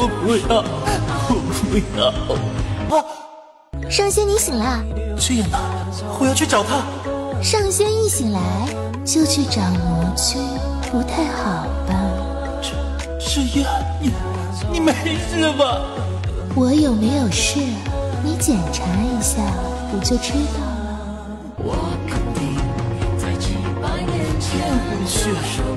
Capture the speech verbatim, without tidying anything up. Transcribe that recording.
我不要，我不要！啊！ 上仙，你醒了？ 去雁哪？我要去找他。 上仙一醒来就去找魔君，不太好吧？ 赤赤焰，你你没事吧？ 我有没有事？你检查一下，不就知道了？ 我肯定在几百年前，不去。